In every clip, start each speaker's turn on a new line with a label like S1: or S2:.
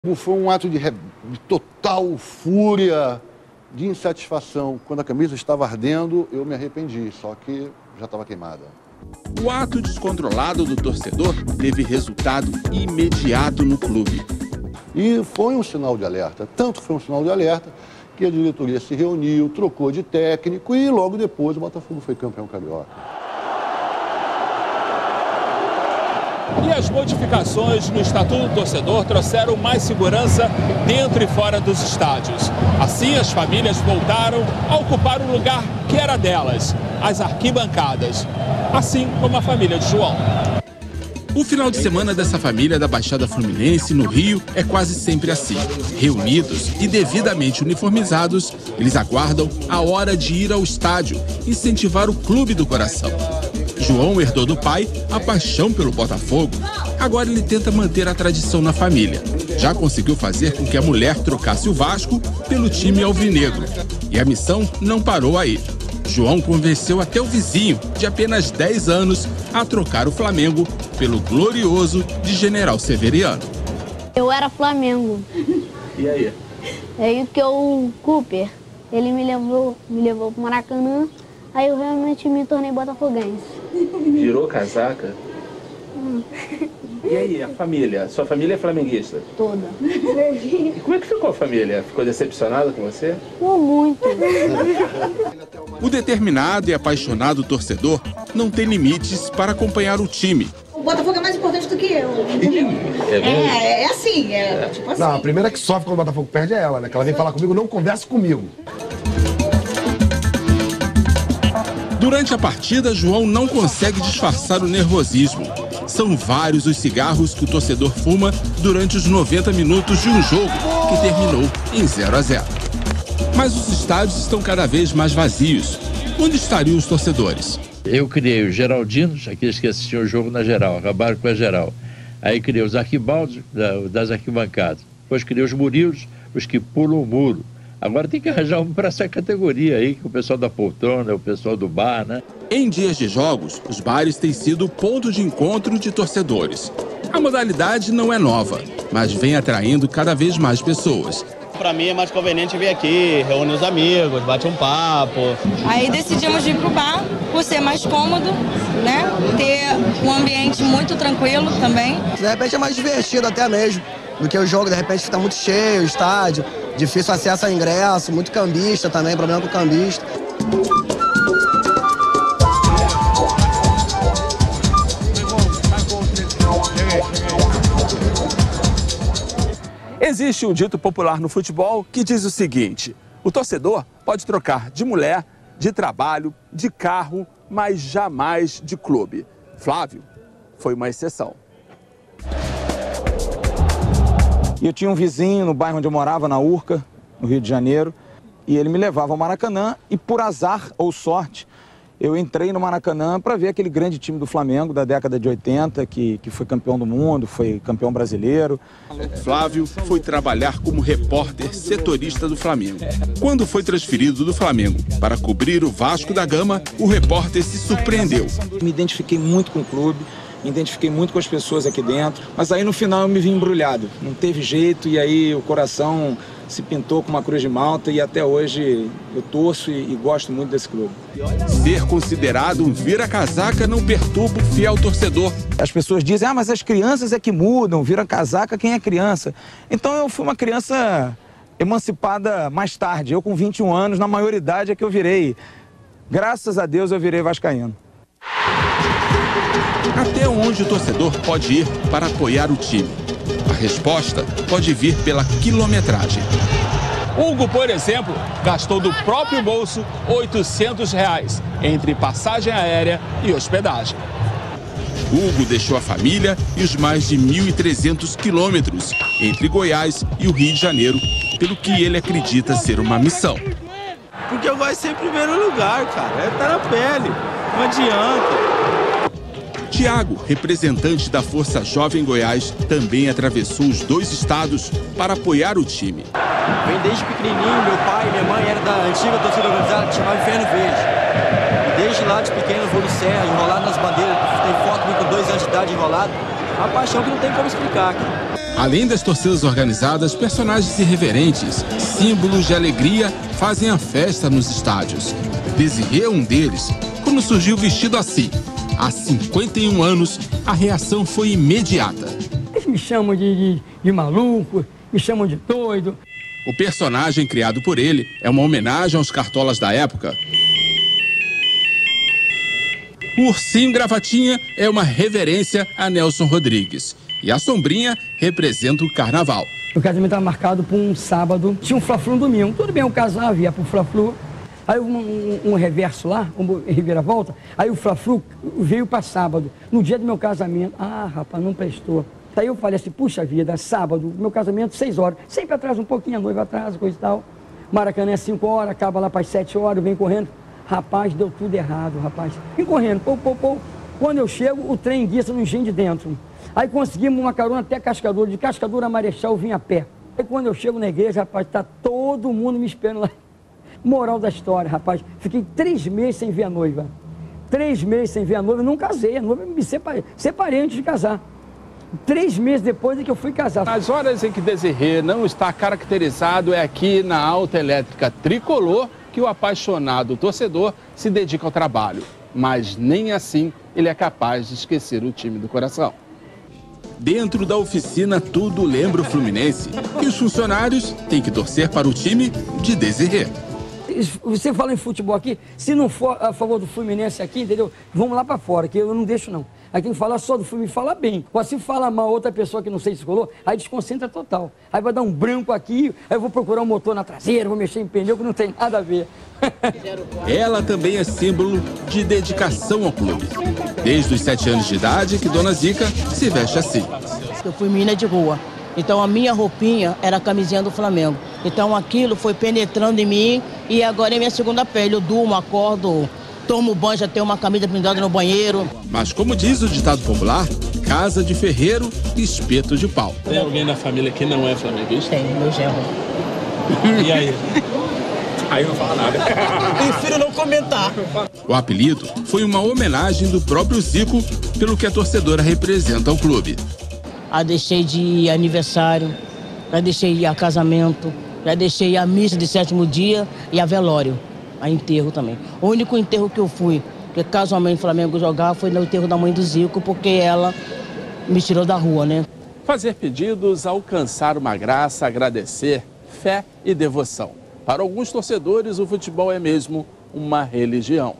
S1: Foi um ato de total fúria, de insatisfação. Quando a camisa estava ardendo, eu me arrependi, só que já estava queimada.
S2: O ato descontrolado do torcedor teve resultado imediato no clube.
S1: E foi um sinal de alerta, tanto foi um sinal de alerta que a diretoria se reuniu, trocou de técnico e logo depois o Botafogo foi campeão carioca.
S3: E as modificações no Estatuto do Torcedor trouxeram mais segurança dentro e fora dos estádios. Assim, as famílias voltaram a ocupar o lugar que era delas, as arquibancadas. Assim como a família de João.
S2: O final de semana dessa família da Baixada Fluminense, no Rio, é quase sempre assim. Reunidos e devidamente uniformizados, eles aguardam a hora de ir ao estádio, incentivar o clube do coração. João herdou do pai a paixão pelo Botafogo. Agora ele tenta manter a tradição na família. Já conseguiu fazer com que a mulher trocasse o Vasco pelo time alvinegro. E a missão não parou aí. João convenceu até o vizinho, de apenas 10 anos, a trocar o Flamengo pelo glorioso de General Severiano.
S4: Eu era Flamengo.
S2: E aí?
S4: Aí que o Cooper, ele me levou pro Maracanã, aí eu realmente me tornei botafoguense.
S2: Virou casaca? E aí, a família? Sua família é flamenguista?
S4: Toda.
S2: E como é que ficou a família? Ficou decepcionada com você?
S4: Ficou muito.
S2: O determinado e apaixonado torcedor não tem limites para acompanhar o time.
S5: O Botafogo é mais importante do que eu. É assim, tipo assim.
S6: Não, a primeira que sofre quando o Botafogo perde é ela, né? Que ela vem falar comigo, não conversa comigo.
S2: Durante a partida, João não consegue disfarçar o nervosismo. São vários os cigarros que o torcedor fuma durante os 90 minutos de um jogo que terminou em 0-0. Mas os estádios estão cada vez mais vazios. Onde estariam os torcedores?
S7: Eu criei os Geraldinos, aqueles que assistiam o jogo na geral, acabaram com a geral. Aí criei os arquibaldos das arquibancadas. Depois criei os Murilos, os que pulam o muro. Agora tem que arranjar um para essa categoria aí, que o pessoal da poltrona, o pessoal do bar, né?
S2: Em dias de jogos, os bares têm sido ponto de encontro de torcedores. A modalidade não é nova, mas vem atraindo cada vez mais pessoas.
S8: Para mim é mais conveniente vir aqui, reúne os amigos, bate um papo.
S9: Aí decidimos ir pro bar, por ser mais cômodo, né? Ter um ambiente muito tranquilo também.
S10: De repente é mais divertido até mesmo do que o jogo, de repente fica muito cheio o estádio, difícil acesso a ingresso, muito cambista também, problema com o cambista.
S3: Existe um dito popular no futebol que diz o seguinte: o torcedor pode trocar de mulher, de trabalho, de carro, mas jamais de clube. Flávio foi uma exceção.
S11: Eu tinha um vizinho no bairro onde eu morava, na Urca, no Rio de Janeiro, e ele me levava ao Maracanã e, por azar ou sorte, eu entrei no Maracanã para ver aquele grande time do Flamengo da década de 80, que foi campeão do mundo, foi campeão brasileiro.
S2: Flávio foi trabalhar como repórter setorista do Flamengo. Quando foi transferido do Flamengo para cobrir o Vasco da Gama, o repórter se surpreendeu.
S11: Me identifiquei muito com o clube, me identifiquei muito com as pessoas aqui dentro, mas aí no final eu me vi embrulhado, não teve jeito e aí o coração se pintou com uma cruz de malta e até hoje eu torço e gosto muito desse clube.
S2: Ser considerado um vira-casaca não perturba o fiel torcedor.
S11: As pessoas dizem, mas as crianças é que mudam, vira-casaca quem é criança. Então eu fui uma criança emancipada mais tarde, eu com 21 anos, na maioridade é que eu virei. Graças a Deus eu virei vascaíno.
S2: Até onde o torcedor pode ir para apoiar o time? A resposta pode vir pela quilometragem.
S3: Hugo, por exemplo, gastou do próprio bolso R$800 entre passagem aérea e hospedagem.
S2: Hugo deixou a família e os mais de 1.300 quilômetros entre Goiás e o Rio de Janeiro, pelo que ele acredita ser uma missão.
S12: Porque eu gosto de ser em primeiro lugar, cara. Tá na pele, não adianta.
S2: Tiago, representante da Força Jovem Goiás, também atravessou os dois estados para apoiar o time.
S12: Vem desde pequenininho, meu pai e minha mãe eram da antiga torcida organizada que chamava Inferno Verde. E desde lá de pequeno eu vou no Serra, enrolado nas bandeiras, tem foto comigo com 2 anos de idade enrolado. Uma paixão que não tem como explicar, cara.
S2: Além das torcidas organizadas, personagens irreverentes, símbolos de alegria, fazem a festa nos estádios. Desirê é um deles. Quando surgiu vestido assim, há 51 anos, a reação foi imediata.
S13: Eles me chamam de maluco, me chamam de doido.
S2: O personagem criado por ele é uma homenagem aos cartolas da época. O ursinho gravatinha é uma reverência a Nelson Rodrigues. E a sombrinha representa o carnaval.
S13: O casamento estava marcado para um sábado, tinha um fla-flu no domingo. Tudo bem, eu casava, ia para o fla-flu. Aí um reverso lá, reviravolta, aí o fla-flu veio para sábado, no dia do meu casamento. Ah, rapaz, não prestou. Aí eu falei assim, puxa vida, sábado, meu casamento, 6 horas. Sempre atrasa um pouquinho, a noiva atrasa, coisa e tal. Maracanã é 5 horas, acaba lá para as 7 horas, vem correndo. Rapaz, deu tudo errado, rapaz. Vim correndo, pô. Quando eu chego, o trem guiça no engenho de dentro. Aí conseguimos uma carona até Cascadura, de Cascadura a Marechal eu vim a pé. Aí quando eu chego na igreja, rapaz, tá todo mundo me esperando lá. Moral da história, rapaz, fiquei 3 meses sem ver a noiva. 3 meses sem ver a noiva, não casei, a noiva me separei antes de casar. 3 meses depois é que eu fui casar.
S3: As horas em que Desirê não está caracterizado é aqui na Autoelétrica Tricolor que o apaixonado torcedor se dedica ao trabalho. Mas nem assim ele é capaz de esquecer o time do coração.
S2: Dentro da oficina, tudo lembra o Fluminense. E os funcionários têm que torcer para o time de Desirê.
S13: Você fala em futebol aqui, se não for a favor do Fluminense aqui, entendeu? Vamos lá para fora, que eu não deixo não. Aí tem que falar só do Fluminense, fala bem. Ou se fala mal outra pessoa que não sei se colou, aí desconcentra total. Aí vai dar um branco aqui, aí eu vou procurar um motor na traseira, vou mexer em pneu que não tem nada a ver.
S2: Ela também é símbolo de dedicação ao clube. Desde os 7 anos de idade que Dona Zica se veste assim.
S14: Eu fui menina de rua. Então a minha roupinha era a camisinha do Flamengo. Então aquilo foi penetrando em mim e agora é minha segunda pele. Eu durmo, acordo, tomo banho, já tenho uma camisa pendurada no banheiro.
S2: Mas como diz o ditado popular, casa de ferreiro, espeto de pau.
S3: Tem alguém na família que não é flamenguista?
S14: Tem, meu genro.
S3: E aí? Aí não fala nada.
S14: Prefiro não comentar.
S2: O apelido foi uma homenagem do próprio Zico pelo que a torcedora representa ao clube.
S14: Já deixei de ir a aniversário, já deixei de ir a casamento, já deixei de ir a missa de 7º dia e a velório, a enterro também. O único enterro que eu fui, que casualmente o Flamengo jogava, foi no enterro da mãe do Zico, porque ela me tirou da rua, né?
S3: Fazer pedidos, alcançar uma graça, agradecer, fé e devoção. Para alguns torcedores, o futebol é mesmo uma religião.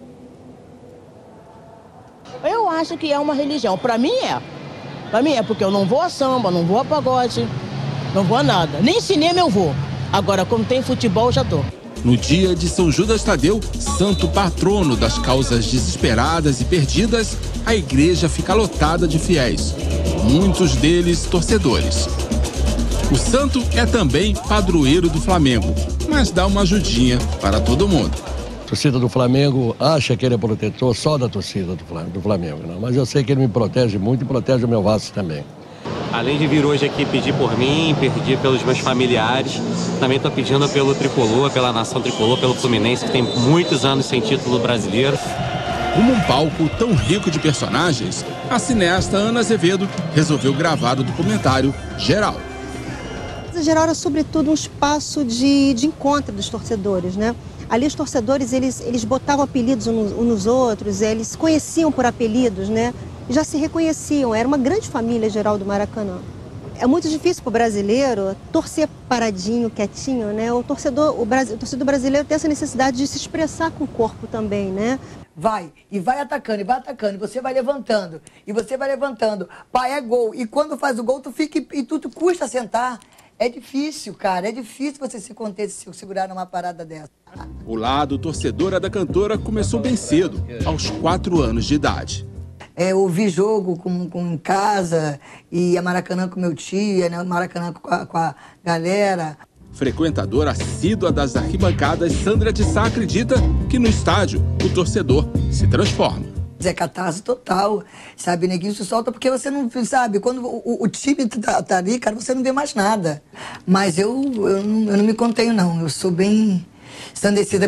S14: Eu acho que é uma religião. Para mim é. Para mim é porque eu não vou a samba, não vou a pagode, não vou a nada. Nem cinema eu vou. Agora, quando tem futebol, eu já tô.
S2: No dia de São Judas Tadeu, santo patrono das causas desesperadas e perdidas, a igreja fica lotada de fiéis. Muitos deles torcedores. O santo é também padroeiro do Flamengo, mas dá uma ajudinha para todo mundo.
S15: A torcida do Flamengo acha que ele é protetor só da torcida do Flamengo, não. Mas eu sei que ele me protege muito e protege o meu Vasco também.
S16: Além de vir hoje aqui pedir por mim, pedir pelos meus familiares, também estou pedindo pelo Tricolor, pela nação Tricolor, pelo Fluminense, que tem muitos anos sem título brasileiro.
S2: Como um palco tão rico de personagens, a cineasta Ana Azevedo resolveu gravar o documentário Geral.
S17: Geral era, sobretudo, um espaço de encontro dos torcedores, né? Ali os torcedores, eles botavam apelidos uns nos outros, eles se conheciam por apelidos, né? E já se reconheciam, era uma grande família geral do Maracanã. É muito difícil para o brasileiro torcer paradinho, quietinho, né? O torcedor brasileiro tem essa necessidade de se expressar com o corpo também, né?
S18: Vai atacando, e você vai levantando, pai, é gol, e quando faz o gol, tu fica e tu custa sentar. É difícil, cara, é difícil você se conter, se segurar numa parada dessa.
S2: O lado torcedora da cantora começou bem cedo, aos 4 anos de idade.
S18: Eu vi jogo em casa, e a Maracanã com meu tio, né, Maracanã com a galera.
S2: Frequentadora assídua das arquibancadas, Sandra de Sá acredita que no estádio o torcedor se transforma.
S18: É catarse total, sabe? Neguinho se solta porque você não sabe. Quando o time tá ali, cara, você não vê mais nada. Mas eu não me contenho, não. Eu sou bem ensandecida.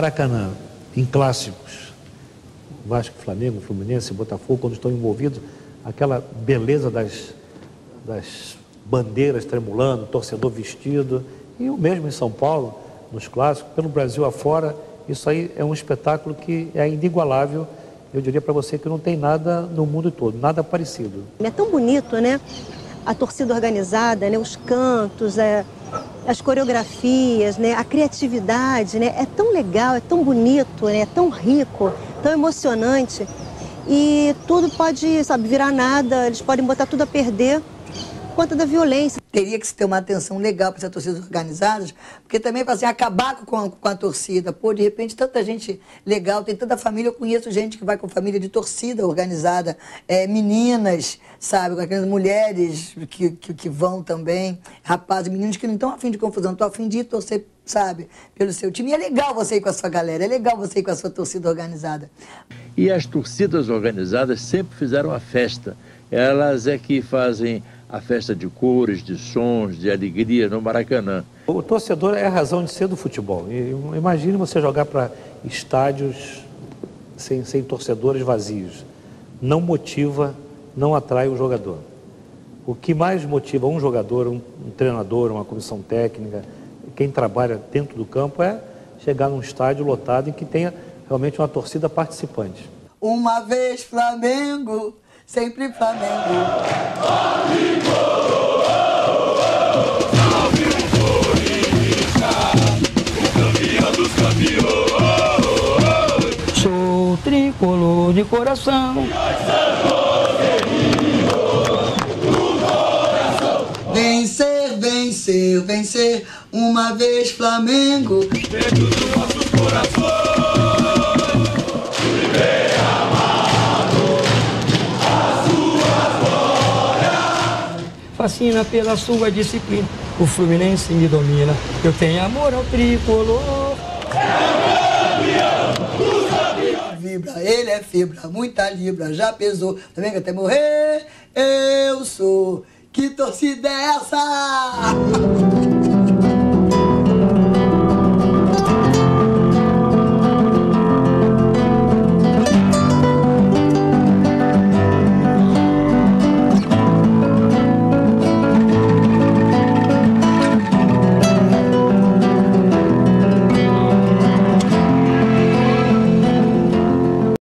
S19: Maracanã, em clássicos, Vasco, Flamengo, Fluminense, Botafogo, quando estão envolvidos, aquela beleza das bandeiras tremulando, torcedor vestido, e o mesmo em São Paulo, nos clássicos, pelo Brasil afora, isso aí é um espetáculo que é inigualável. Eu diria para você que não tem nada no mundo todo, nada parecido.
S17: É tão bonito, né? A torcida organizada, né? Os cantos, as coreografias, né? A criatividade, né? É tão legal, é tão bonito, né? É tão rico, tão emocionante. E tudo pode, sabe, virar nada, eles podem botar tudo a perder por conta da violência.
S18: Teria que se ter uma atenção legal para essas torcidas organizadas, porque também para assim, acabar com a torcida. Pô, de repente, tanta gente legal, tem tanta família, eu conheço gente que vai com família de torcida organizada, meninas, sabe, com aquelas mulheres que vão também, rapazes, meninos que não estão a fim de confusão, estão a fim de torcer, sabe, pelo seu time. E é legal você ir com a sua galera, é legal você ir com a sua torcida organizada.
S7: E as torcidas organizadas sempre fizeram a festa. Elas é que fazem a festa de cores, de sons, de alegria no Maracanã.
S19: O torcedor é a razão de ser do futebol. Imagine você jogar para estádios sem torcedores vazios. Não motiva, não atrai o jogador. O que mais motiva um jogador, um treinador, uma comissão técnica, quem trabalha dentro do campo, é chegar num estádio lotado em que tenha realmente uma torcida participante.
S18: Uma vez Flamengo, sempre Flamengo.
S13: Sou tricolor de coração.
S18: Vencer, vencer, vencer, uma vez Flamengo. Dentro dos nossos corações.
S13: Fascina pela sua disciplina, o Fluminense me domina, eu tenho amor ao tricolor.
S18: Vibra, ele é fibra, muita libra, já pesou, também que até morrer, eu sou. Que torcida é essa?